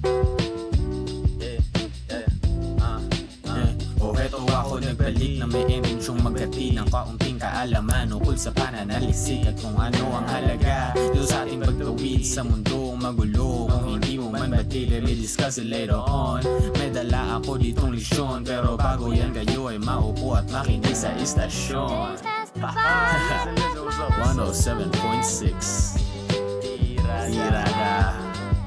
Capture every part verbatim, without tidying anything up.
Yeah, yeah, ah, ah. O heto ako nagbalik na may imensyong magkati ng kaunting kaalaman ukol sa pananalisik at kung ano ang halaga dito sa ating pagtawid sa mundong magulo. Kung hindi mo man batid, we'll discuss it later on. May dala ako ditong lisyon, pero bago yan kayo ay maupo at makinig sa istasyon. one oh seven point six Tirada.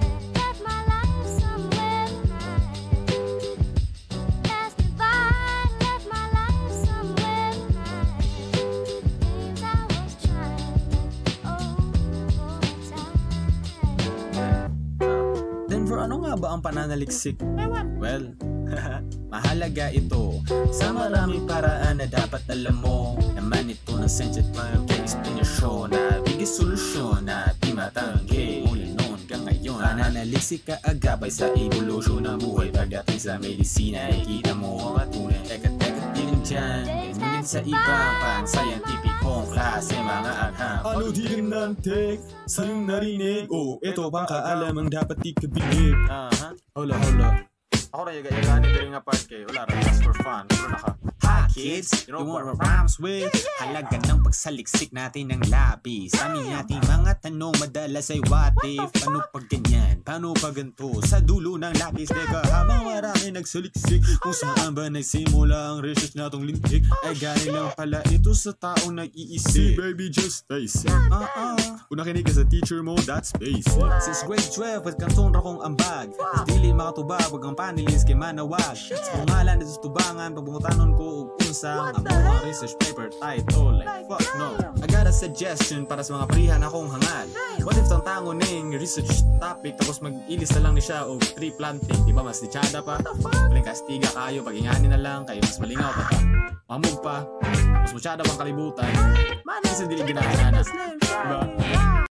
Denver, ano nga ba ang pananaliksik? Well, mahalaga ito sa maraming paraan na dapat alam mo. Naman ito ng sentient mga ka-explanasyon na bigay solusyon na di matanggi muli noon hanggang ngayon. Pananaliksik ka agabay sa evolusyon ng buhay. Pagdating sa medisina ay kita mo ang tunay. Teka, teka, din dyan. Ngunit sa ibang pan-scientificong klase mga agham. Ano din ng tek sa iyong narinig? Oh, ito bang kaalamang dapat ikabilib? Aha. Hola, hola. Ako na yaga-yaganin ka rin nga part kay wala rin, just for fun. Pero naka, ha kids, you know what rhymes with? Halaga ng pagsaliksik natin ng labis. Amin natin mga tanong madalas ay what if? Paano pag ganyan? Paano pag ganito? Sa dulo ng lapis, teka habang marami nagsaliksik kung saan ba nagsimula ang research natong lintik ay galing lang pala ito sa taong nag-iisip. Baby, just face it. Uh-uh. Kung nakinig ka sa teacher mo, that's basic. Since grade twelve at kanton ra kong ambag at dili makatubag wag ang panelis kay manawag. Sa pangalan na tubangan pagbungutanon ko og unsang ang mga research paper title like fuck no. I got a suggestion para sa mga prihan akong hangad. What if tang tango ning research topic tapos mag-ilis na lang ni siya og tree planting, di ba mas dichada pa? Paling kastiga kayo pag-ingani na lang kay mas malingaw pa ta. Mamog pa, mas masyada pang kalibutan. Man, isa dili ginahana. Diba?